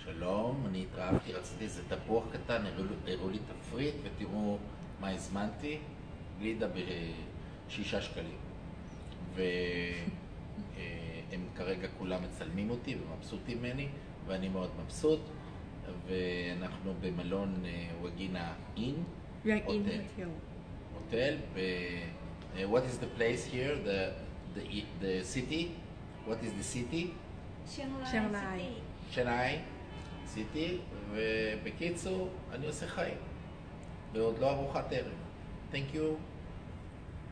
שלום, אני התרעבתי, רציתי איזה תפוח קטן, הראו לי תפריט ותראו מה הזמנתי, גלידה ב6 שקלים. והם כרגע כולם מצלמים אותי ומבסוטים ממני, ואני מאוד מבסוט. ואנחנו במלון וגינה אין, הוטל. What is the place here? The city? What is the city? שנאי סיטי, ובקיצור אני עושה חיים ועוד לא ארוחת ערב. Thank you.